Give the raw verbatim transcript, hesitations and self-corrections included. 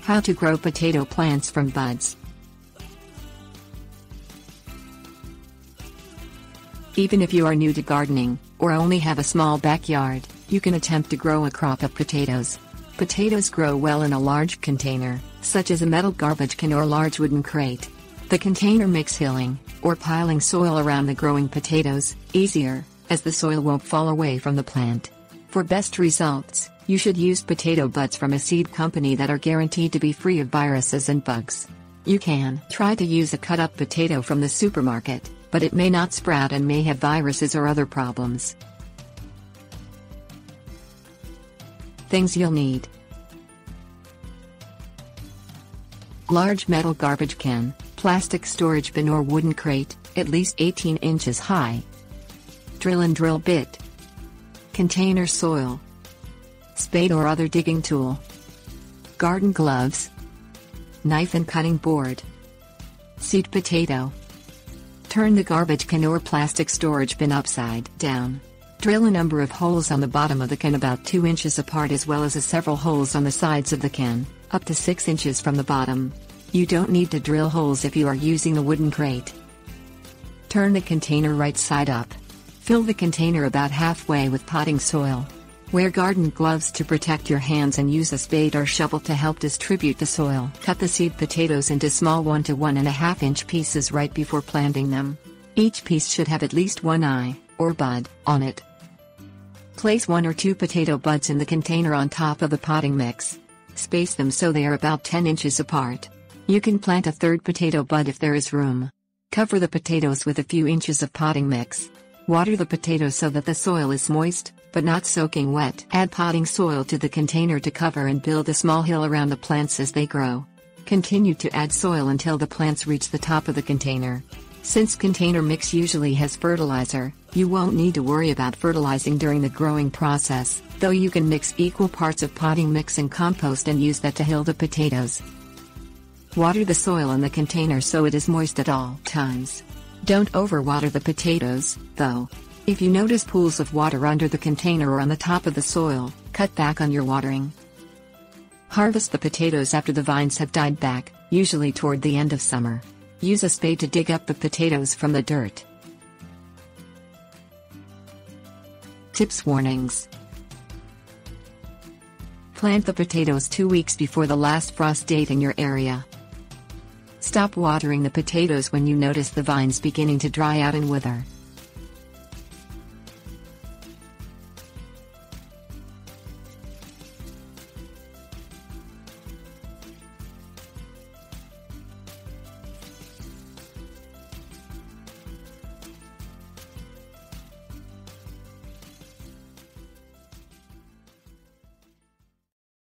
How to grow potato plants from buds. Even if you are new to gardening, or only have a small backyard, you can attempt to grow a crop of potatoes. Potatoes grow well in a large container, such as a metal garbage can or large wooden crate. The container makes hilling, or piling soil around the growing potatoes, easier, as the soil won't fall away from the plant. For best results, you should use potato buds from a seed company that are guaranteed to be free of viruses and bugs. You can try to use a cut-up potato from the supermarket, but it may not sprout and may have viruses or other problems. Things you'll need: large metal garbage can, plastic storage bin or wooden crate, at least eighteen inches high. Drill and drill bit. Container soil. Spade or other digging tool. Garden gloves. Knife and cutting board. Seed potato. Turn the garbage can or plastic storage bin upside down. Drill a number of holes on the bottom of the can about two inches apart, as well as a several holes on the sides of the can, up to six inches from the bottom. You don't need to drill holes if you are using a wooden crate. Turn the container right side up. Fill the container about halfway with potting soil. Wear garden gloves to protect your hands and use a spade or shovel to help distribute the soil. Cut the seed potatoes into small one to one and a half inch pieces right before planting them. Each piece should have at least one eye, or bud, on it. Place one or two potato buds in the container on top of the potting mix. Space them so they are about ten inches apart. You can plant a third potato bud if there is room. Cover the potatoes with a few inches of potting mix. Water the potatoes so that the soil is moist, but not soaking wet. Add potting soil to the container to cover and build a small hill around the plants as they grow. Continue to add soil until the plants reach the top of the container. Since container mix usually has fertilizer, you won't need to worry about fertilizing during the growing process, though you can mix equal parts of potting mix and compost and use that to hill the potatoes. Water the soil in the container so it is moist at all times. Don't overwater the potatoes, though. If you notice pools of water under the container or on the top of the soil, cut back on your watering. Harvest the potatoes after the vines have died back, usually toward the end of summer. Use a spade to dig up the potatoes from the dirt. Tips: warnings. Plant the potatoes two weeks before the last frost date in your area. Stop watering the potatoes when you notice the vines beginning to dry out and wither.